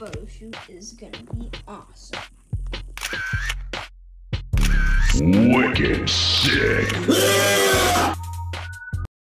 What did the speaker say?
photo shoot is gonna be awesome. Wicked sick.